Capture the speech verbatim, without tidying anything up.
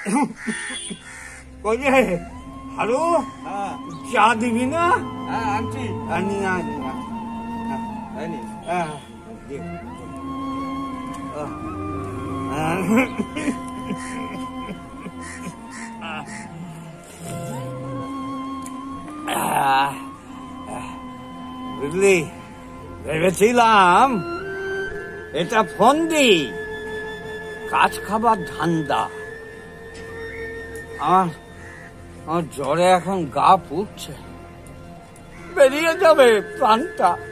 কই রে হারু, চা দিবি না? হ্যাঁ আনছি। আনি না আনি না আনি হ্যাঁ বুঝলি, ভেবেছিলাম এটা ফন্দি, কাজ খাবার ধান্দা। আমার আমার জ্বরে এখন গা পুড়ছে, বেরিয়ে যাবে প্রাণটা।